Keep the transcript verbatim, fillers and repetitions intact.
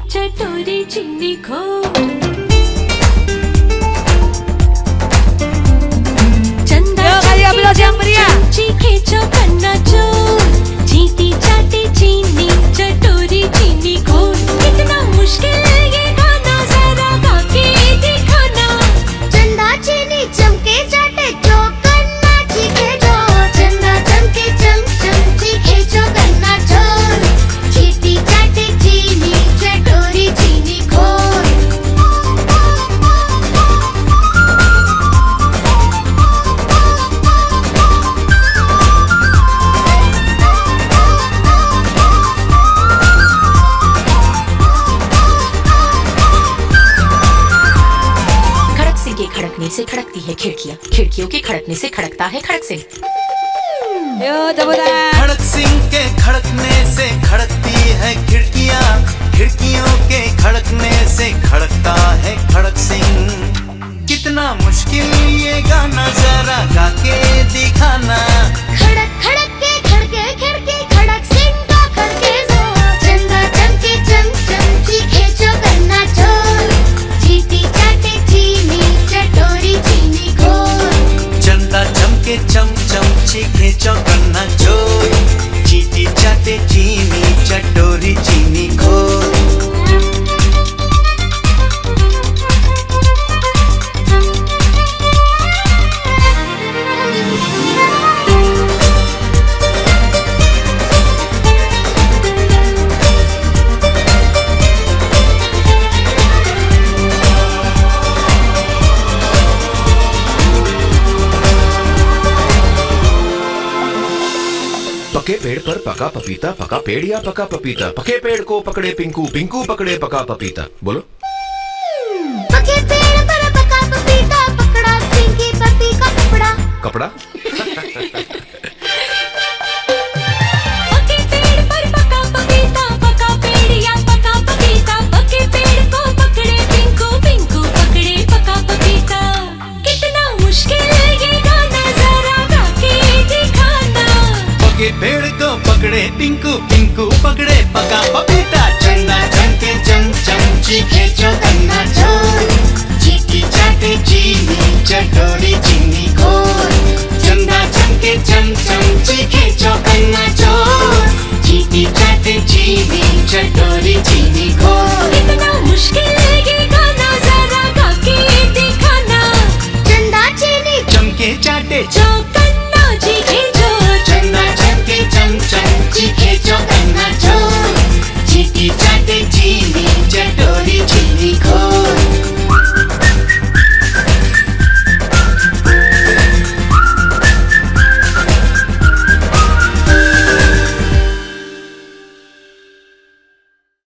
चटोरी चीनी खो। चंदा चीखे चौकन्ना चोर, चीटी चाटे चीनी चटोरी चीनी खो। कितना मुश्किल ये गाना जरा गा के दिखाना। चंदा चीनी चमके चाटे चौकन्ना चीखे चोर, चंदा चमके चम चम चीखे चौकन्ना चोर, चीटी चाटे चीनी चटोरी चीनी खोर। खड़कने से खड़कती है खिड़कियाँ, खिड़कियों के खड़कने से खड़कता है खड़क सिंह। खड़क सिंह के खड़कने से खड़कती है खिड़कियाँ, खिड़कियों के खड़कने से खड़कता है खड़क सिंह। कितना मुश्किल ये गाना जरा गा के दिखाना। खड़क खड़क के खड़के खिड़की खड़क सिंह का खड़के जोर, चंदा चमके चम चम चीखे चौकन्ना चोर, चीटी चाटे चीनी चटोरी चीनी खोर। चंदा चमके चम चम चीखे चौकन्ना चोर, चीटी चाटे चीनी चटोरी चीनी खोर। पके पेड़ पर पका पपीता, पका पेड़ या पका पपीता, पके पेड़ को पकड़े पिंकू, पिंकू पकड़े पका पपीता। बोलो। पके पेड़ पर पका पपीता, पकड़ा पिंकी पपी का कपड़ा। कपड़ा? पके पेड़ पर पका पपीता, पका पेड़ या पका पपीता, पके पेड़ को पकड़े पिंकू, पिंकू पकड़े पका पपीता। कितना मुश्किल ये गाना जरा गा के दिखाना। पके पेड़ को पकड़े पिंकू, पिंकू पकड़े पका पपीता। चंदा चमके चम चम चीखे चौकन्ना चोर, चीटी चाटे चीनी चटोरी चीनी खोर। चंदा चमके चम चम चीखे चौकन्ना चोर, चीटी चाटे चीनी चटोरी चीनी खोर। कितना मुश्किल ये गाना जरा गा के दिखाना। चंदा चीनी चमके चाटे चौक